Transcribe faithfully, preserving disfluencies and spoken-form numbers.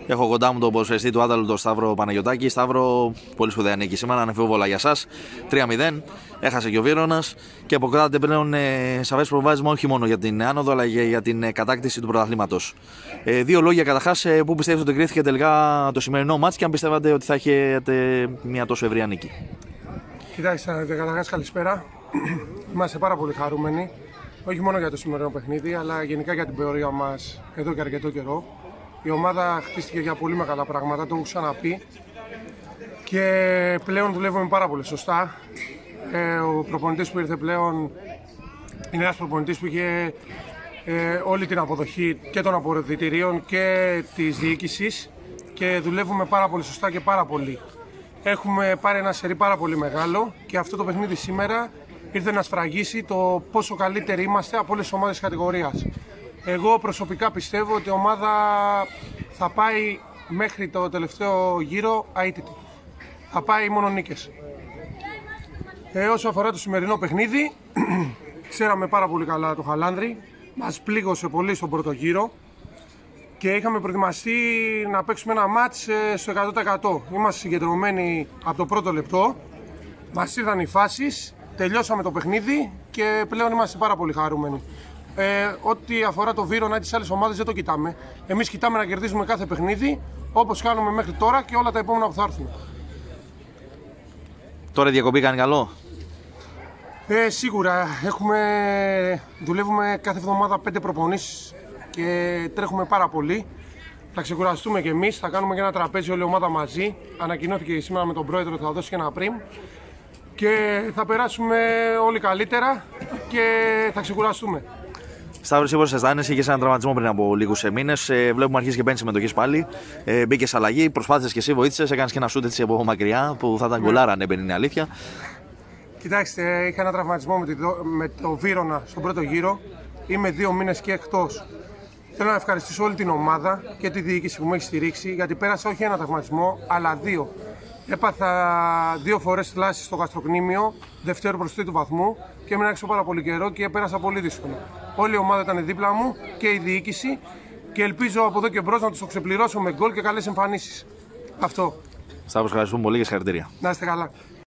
Έχω κοντά μου τον ποδοσφαιριστή του Άνταλου, τον Σταύρο Παναγιωτάκη. Σταύρο, πολύ σπουδαία νίκη σήμερα, αναμφίβολα για σας. τρία μηδέν. Έχασε και ο Βίρονας και αποκράτε πλέον ε, σαφές προβάδισμα όχι μόνο για την άνοδο αλλά και για την ε, κατάκτηση του πρωταθλήματος. Ε, δύο λόγια καταρχάς, ε, πού πιστεύετε ότι κρίθηκε τελικά το σημερινό μάτς και αν πιστεύατε ότι θα έχετε μια τόσο ευρεία νίκη. Κοιτάξτε, καταρχάς καλησπέρα. Είμαστε πάρα πολύ χαρούμενοι. Όχι μόνο για το σημερινό παιχνίδι, αλλά γενικά για την πορεία μας εδώ και αρκετό καιρό. Η ομάδα χτίστηκε για πολύ μεγάλα πράγματα, το έχω ξαναπεί. Και πλέον δουλεύουμε πάρα πολύ σωστά. Ε, ο προπονητής που ήρθε πλέον είναι ένας προπονητής που είχε ε, όλη την αποδοχή και των αποδυτηρίων και της διοίκησης και δουλεύουμε πάρα πολύ σωστά και πάρα πολύ. Έχουμε πάρει ένα σερί πάρα πολύ μεγάλο και αυτό το παιχνίδι σήμερα ήρθε να σφραγίσει το πόσο καλύτεροι είμαστε από όλες τις ομάδες της κατηγορίας. Εγώ προσωπικά πιστεύω ότι η ομάδα θα πάει μέχρι το τελευταίο γύρο αίτητη. Θα πάει μόνο νίκες. Ε, όσο αφορά το σημερινό παιχνίδι, ξέραμε πάρα πολύ καλά το Χαλάνδρη. Μας πλήγωσε πολύ στον πρώτο γύρο και είχαμε προετοιμαστεί να παίξουμε ένα μάτς στο εκατό τοις εκατό. Είμαστε συγκεντρωμένοι από το πρώτο λεπτό. Μας ήρθαν οι φάσεις, τελειώσαμε το παιχνίδι και πλέον είμαστε πάρα πολύ χαρούμενοι. Ε, ό,τι αφορά το Βίρονα ή τις άλλες ομάδες δεν το κοιτάμε. Εμείς κοιτάμε να κερδίζουμε κάθε παιχνίδι όπως κάνουμε μέχρι τώρα και όλα τα επόμενα που θα έρθουν. Τώρα η διακοπή κάνει καλό. Ε, σίγουρα έχουμε, δουλεύουμε κάθε εβδομάδα πέντε προπονήσεις και τρέχουμε πάρα πολύ. Θα ξεκουραστούμε και εμείς, θα κάνουμε και ένα τραπέζι όλη η ομάδα μαζί. Ανακοινώθηκε σήμερα με τον πρόεδρο ότι θα δώσει και ένα πριμ. Και θα περάσουμε όλοι καλύτερα και θα ξεκουραστούμε. Σταύρο, σίγουρα σε αισθάνεσαι, είχε έναν τραυματισμό πριν από λίγους μήνες. Ε, βλέπουμε αρχίσει και παίρνει συμμετοχή πάλι. Ε, Μπήκε σε αλλαγή, προσπάθησε και εσύ, βοήθησε. Έκανε και ένα σούτ έτσι από μακριά που θα ήταν γκολάρα αν έμπαινε, είναι αλήθεια. Κοιτάξτε, είχα ένα τραυματισμό με, τη, με το Βίρονα στον πρώτο γύρο. Είμαι δύο μήνες και εκτός. Θέλω να ευχαριστήσω όλη την ομάδα και τη διοίκηση που με έχει στηρίξει, γιατί πέρασα όχι ένα τραυματισμό, αλλά δύο. Έπαθα δύο φορές θλάση στο γαστροκνήμιο, δευτέρου προς τρίτου βαθμού και έμεινα έξω πάρα πολύ καιρό και πέρασα πολύ δύσκολα. Όλη η ομάδα ήταν δίπλα μου και η διοίκηση και ελπίζω από εδώ και μπρος να τους το ξεπληρώσω με γκολ και καλές εμφανίσεις. Αυτό. Σταύρο, ευχαριστούμε πολύ και συγχαρητήρια. Να είστε καλά.